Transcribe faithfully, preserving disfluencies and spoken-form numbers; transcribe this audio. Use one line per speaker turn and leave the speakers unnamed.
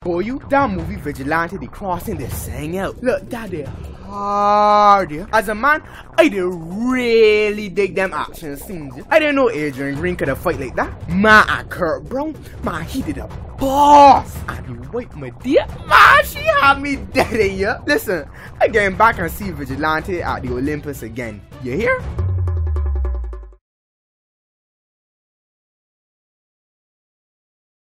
For you, that movie Vigilante, the crossing, they sang out. Look, that they hard. Yeah. As a man, I did really dig them action scenes. Yeah. I didn't know Adrian Green could have fight like that. Man, and Kurt Brown, man, he did a boss. And the white Medea, man, she had me dead in here. Listen, I getting back and see Vigilante at the Olympus again. You hear?